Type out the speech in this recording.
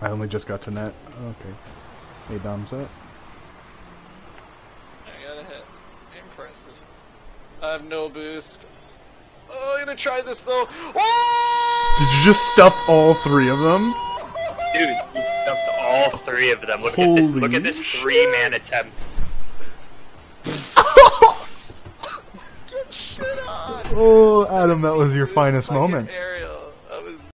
I only just got to net. Okay. Hey, Dom's up. I got a hit. Impressive. I have no boost. Oh, I'm gonna try this though. Oh! Did you just stuff all 3 of them? Dude, you stuffed all 3 of them. Look at this 3-man attempt. Get shit on! Oh, Adam, that was your finest moment.